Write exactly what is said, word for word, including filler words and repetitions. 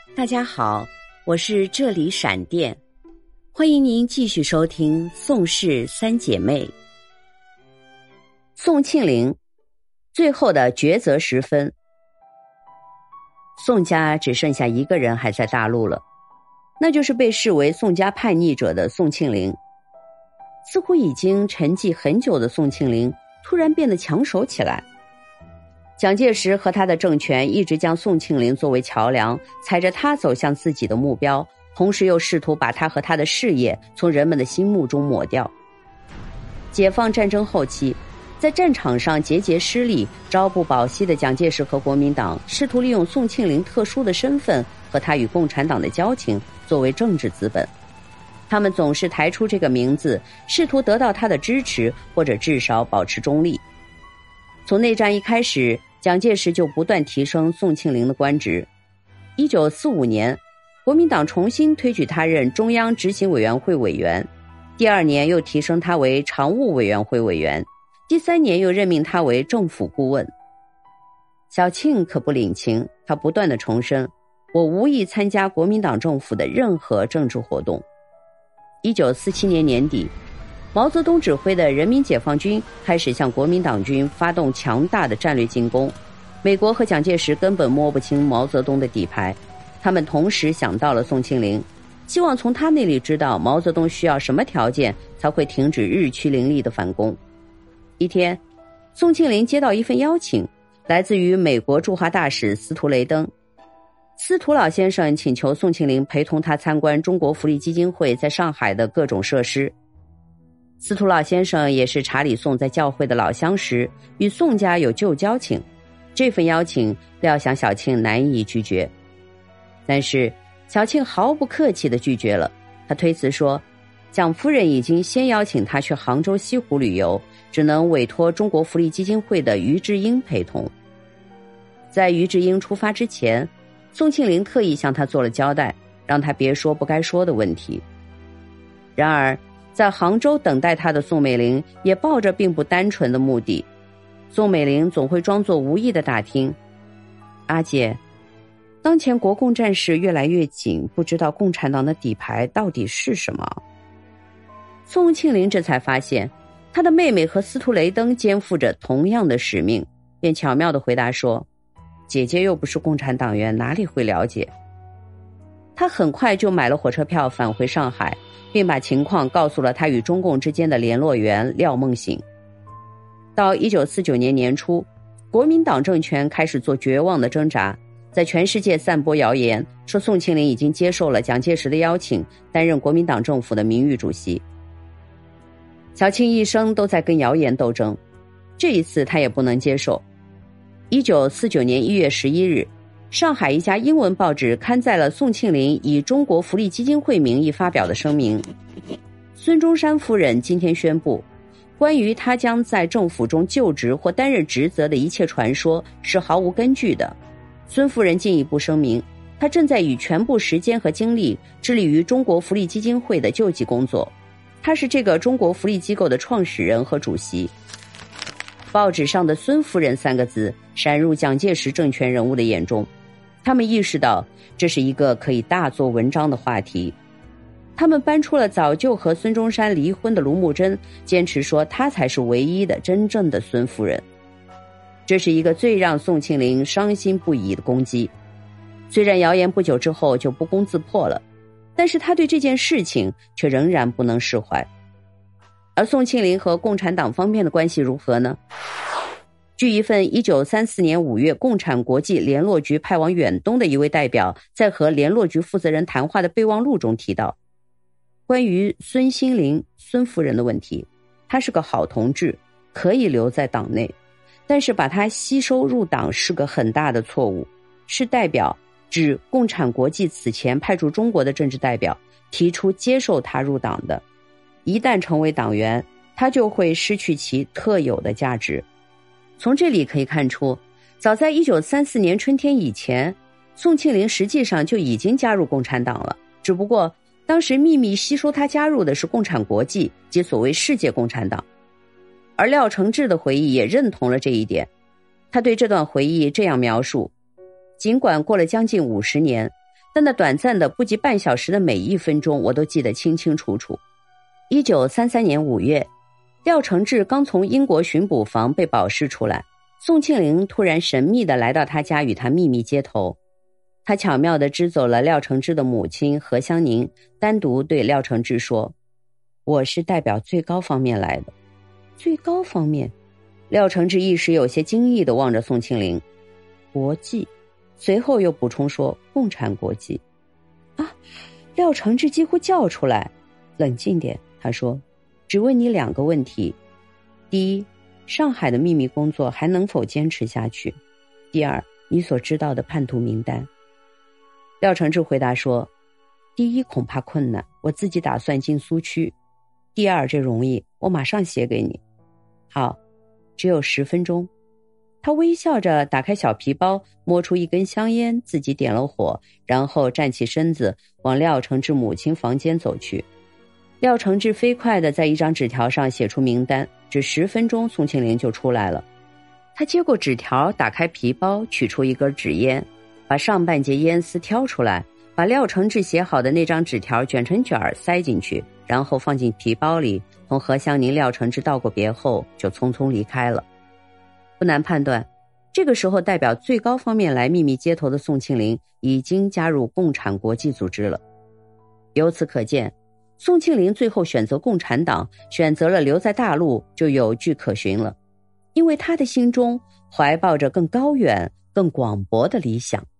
大家好，我是这里闪电，欢迎您继续收听宋氏三姐妹。宋庆龄最后的抉择时分，宋家只剩下一个人还在大陆了，那就是被视为宋家叛逆者的宋庆龄。似乎已经沉寂很久的宋庆龄突然变得抢手起来。蒋介石和他的政权一直将宋庆龄作为桥梁，踩着他走向自己的目标，同时又试图把他和他的事业从人们的心目中抹掉。解放战争后期，在战场上节节失利、朝不保夕的蒋介石和国民党试图利用宋庆龄特殊的身份和他与共产党的交情作为政治资本。他们总是抬出这个名字，试图得到他的支持，或者至少保持中立。从内战一开始，蒋介石就不断提升宋庆龄的官职。一九四五年，国民党重新推举他任中央执行委员会委员，第二年又提升他为常务委员会委员，第三年又任命他为政府顾问。小庆可不领情，他不断地重申，我无意参加国民党政府的任何政治活动。一九四七年年底，毛泽东指挥的人民解放军开始向国民党军发动强大的战略进攻。美国和蒋介石根本摸不清毛泽东的底牌，他们同时想到了宋庆龄，希望从他那里知道毛泽东需要什么条件才会停止日趋凌厉的反攻。一天，宋庆龄接到一份邀请，来自于美国驻华大使司徒雷登。司徒老先生请求宋庆龄陪同他参观中国福利基金会在上海的各种设施。司徒老先生也是查理宋在教会的老相识，与宋家有旧交情，这份邀请料想小庆难以拒绝。但是小庆毫不客气地拒绝了，他推辞说，蒋夫人已经先邀请他去杭州西湖旅游，只能委托中国福利基金会的于志英陪同。在于志英出发之前，宋庆龄特意向他做了交代，让他别说不该说的问题。然而在杭州等待他的宋美龄也抱着并不单纯的目的。宋美龄总会装作无意的打听，阿姐，当前国共战事越来越紧，不知道共产党的底牌到底是什么。宋庆龄这才发现他的妹妹和司徒雷登肩负着同样的使命，便巧妙地回答说，姐姐又不是共产党员，哪里会了解。他很快就买了火车票返回上海，并把情况告诉了他与中共之间的联络员廖梦醒。到一九四九年年初，国民党政权开始做绝望的挣扎，在全世界散播谣言，说宋庆龄已经接受了蒋介石的邀请，担任国民党政府的名誉主席。小庆一生都在跟谣言斗争，这一次他也不能接受。一九四九年一月十一日，上海一家英文报纸刊载了宋庆龄以中国福利基金会名义发表的声明。孙中山夫人今天宣布，关于他将在政府中就职或担任职责的一切传说是毫无根据的。孙夫人进一步声明，她正在以全部时间和精力致力于中国福利基金会的救济工作，她是这个中国福利机构的创始人和主席。报纸上的孙夫人三个字闪入蒋介石政权人物的眼中，他们意识到这是一个可以大做文章的话题。他们搬出了早就和孙中山离婚的卢慕贞，坚持说她才是唯一的真正的孙夫人。这是一个最让宋庆龄伤心不已的攻击。虽然谣言不久之后就不攻自破了，但是他对这件事情却仍然不能释怀。而宋庆龄和共产党方面的关系如何呢？据一份一九三四年五月共产国际联络局派往远东的一位代表在和联络局负责人谈话的备忘录中提到，关于孙心凌孙夫人的问题，她是个好同志，可以留在党内，但是把她吸收入党是个很大的错误。是代表指共产国际此前派驻中国的政治代表提出接受她入党的，一旦成为党员，她就会失去其特有的价值。从这里可以看出，早在一九三四年春天以前，宋庆龄实际上就已经加入共产党了，只不过当时秘密吸收他加入的是共产国际及所谓世界共产党。而廖承志的回忆也认同了这一点，他对这段回忆这样描述，尽管过了将近五十年， 但那短暂的不及半小时的每一分钟，我都记得清清楚楚。一九三三年五月，廖承志刚从英国巡捕房被保释出来，宋庆龄突然神秘地来到他家与他秘密接头。他巧妙地支走了廖承志的母亲何香凝，单独对廖承志说：我是代表最高方面来的。最高方面？廖承志一时有些惊异地望着宋庆龄。国际，随后又补充说共产国际。啊！廖承志几乎叫出来。冷静点，他说，只问你两个问题。第一，上海的秘密工作还能否坚持下去？第二，你所知道的叛徒名单。廖承志回答说，第一恐怕困难，我自己打算进苏区。第二，这容易，我马上写给你。好，只有十分钟。他微笑着打开小皮包，摸出一根香烟，自己点了火，然后站起身子往廖承志母亲房间走去。廖承志飞快地在一张纸条上写出名单，只十分钟宋庆龄就出来了。他接过纸条，打开皮包，取出一根纸烟，把上半截烟丝挑出来，把廖承志写好的那张纸条卷成卷儿塞进去，然后放进皮包里，同何香凝、廖承志道过别后就匆匆离开了。不难判断，这个时候代表最高方面来秘密接头的宋庆龄已经加入共产国际组织了。由此可见，宋庆龄最后选择共产党，选择了留在大陆，就有据可循了，因为他的心中怀抱着更高远、更广博的理想。